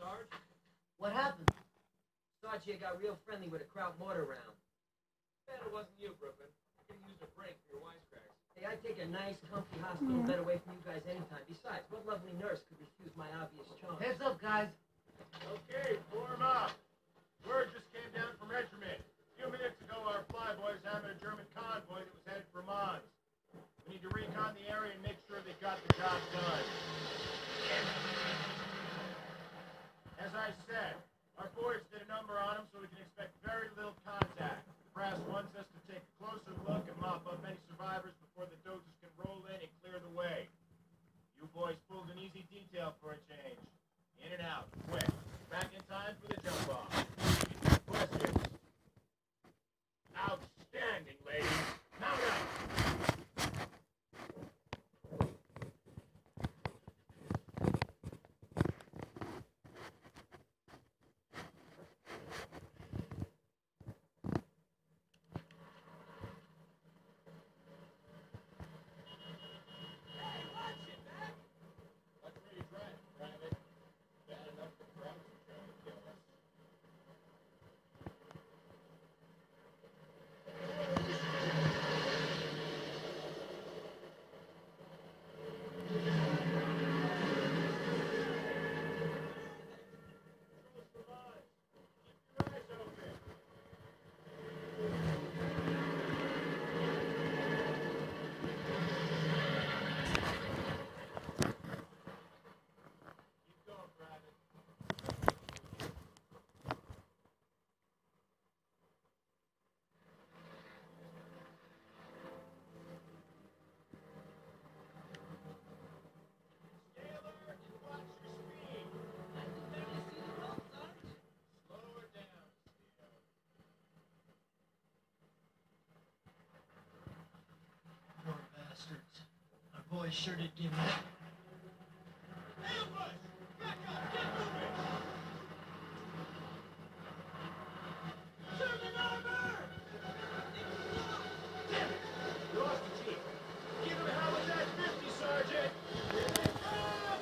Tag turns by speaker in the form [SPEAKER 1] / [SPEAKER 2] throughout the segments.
[SPEAKER 1] Sarge? What happened? Sarge here got real friendly with a Kraut mortar round.
[SPEAKER 2] Bet it wasn't you, Brooklyn. I could have used a break for your wisecracks.
[SPEAKER 1] Hey, I'd take a nice, comfy hospital bed away from you guys anytime. Besides, what lovely nurse could refuse my obvious charm?
[SPEAKER 3] Heads up, guys.
[SPEAKER 4] Okay, form up. Word just came down from regiment. A few minutes ago, our flyboys hammered a German convoy that was headed for Mons. We need to recon the area and make sure they got the job done. As I said, our boys did a number on them, so we can expect very little contact. The brass wants us to take a closer look and mop up any survivors before the Dozers can roll in and clear the way. You boys pulled an easy detail for a change. In and out, quick. Back in time for the jump off. Questions? Outstanding, ladies. Mount up.
[SPEAKER 3] Boys sure did give me that.
[SPEAKER 4] Ambush! Back up! Get moving! German armor! Damn it! You lost the chief. Give him hell with that 50, Sergeant! Here they come!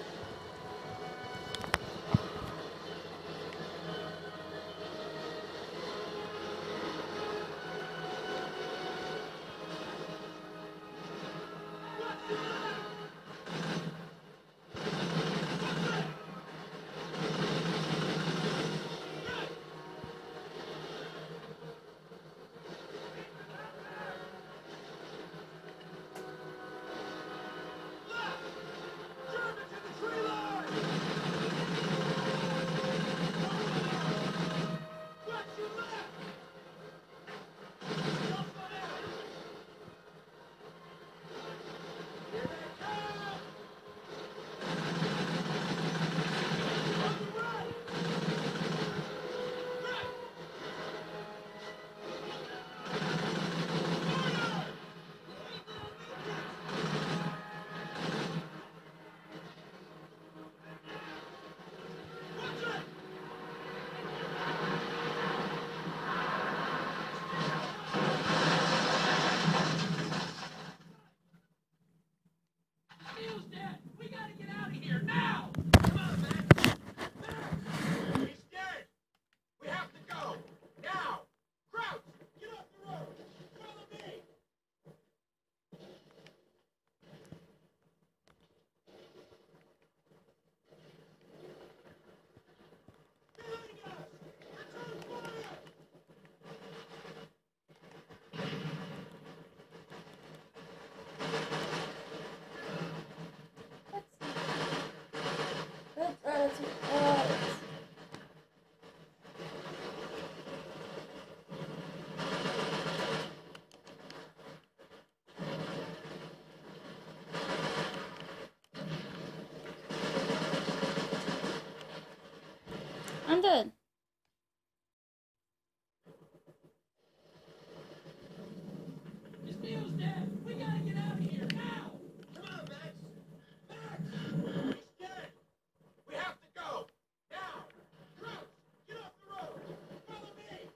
[SPEAKER 5] I'm done.
[SPEAKER 4] His Neil's dead. We gotta get out of here now. Come on, Max. Max! He's dead. We have to go. Now. Crouch, get off the road. Follow me.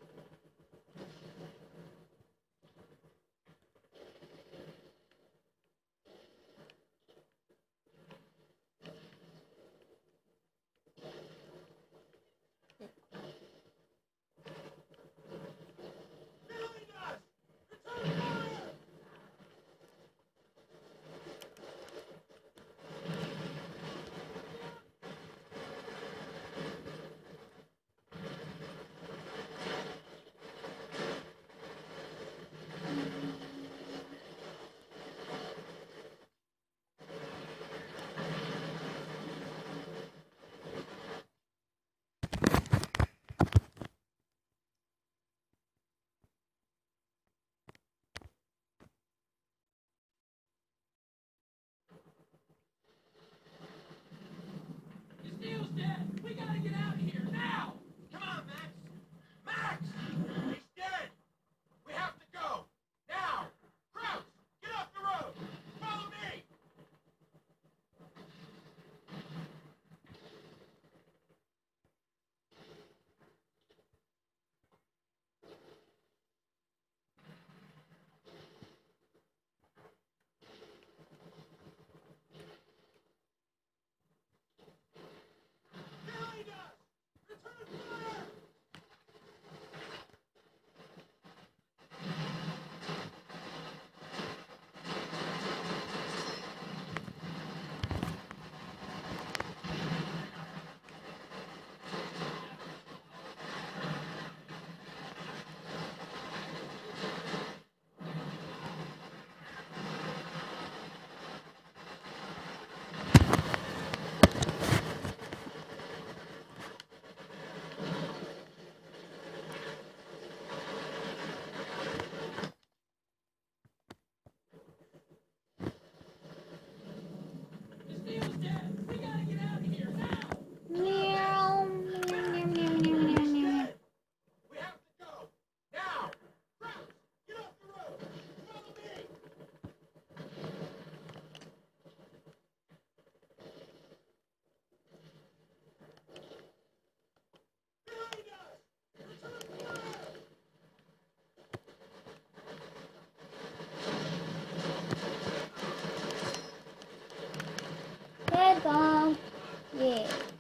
[SPEAKER 5] Yeah.